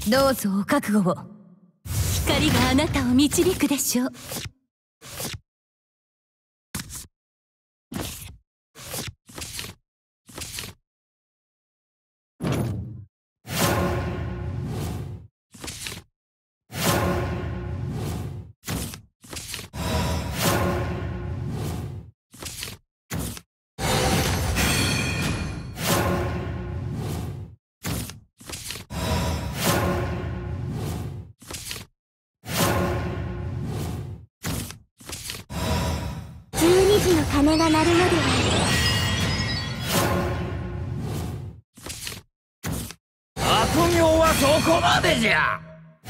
どうぞお覚悟を。光があなたを導くでしょう。 12時の鐘が鳴るまでは。 悪行はそこまでじゃ。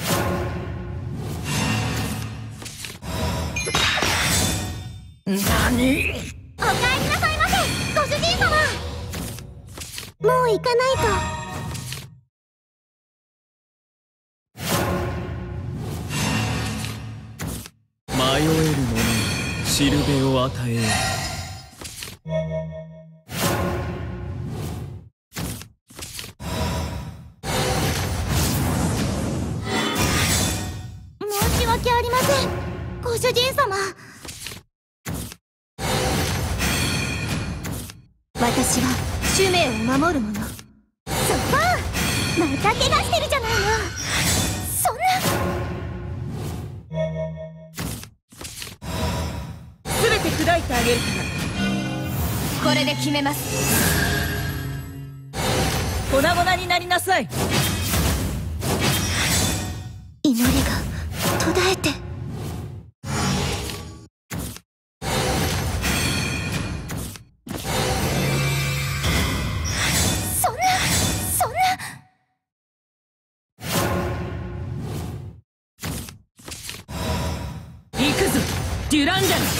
何？ おかえりなさいませ、ご主人様。もう行かないと。 迷える者にしるべを与えよう。 申し訳ありません、ご主人様。私は使命を守る者。そこ、また怪我してるじゃないの。そんな。 全て砕いてあげるから。これで決めます。粉々になりなさい。 祈りが途絶えて。そんな。 行くぞデュランジャル。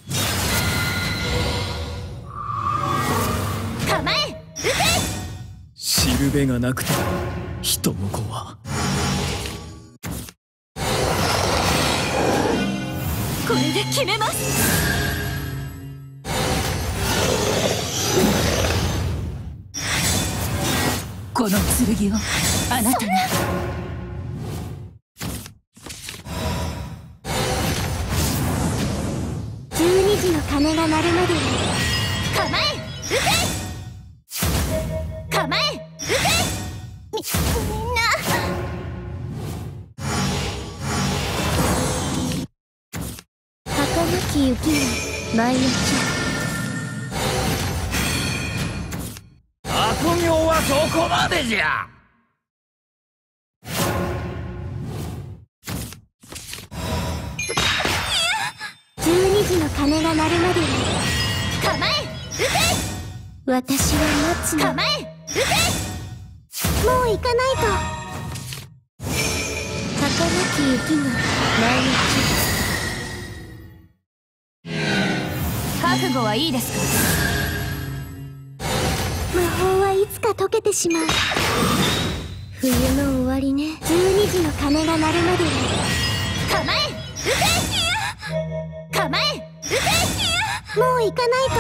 構え、撃て。 しるべがなくて人の子は。 これで決めます。この剣をあなたに。 12時の鐘が鳴るまでは。構え、撃て。構え、撃て。みんな。儚き雪が舞い落ちる。 悪行はそこまでじゃ。 12時の鐘が鳴るまでは。構え、撃て。私は待つの。構え、撃て。もう行かないと。儚き雪が舞い落ちる。 覚悟はいいですか。 魔法はいつか解けてしまう。冬の終わりね。12時の鐘が鳴るまでは。構え、撃て。構え、撃て。もう行かない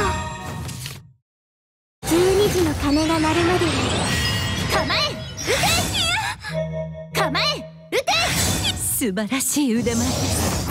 と。12時の鐘が鳴るまでは。構え、撃て。構え、撃て。 素晴らしい腕前です。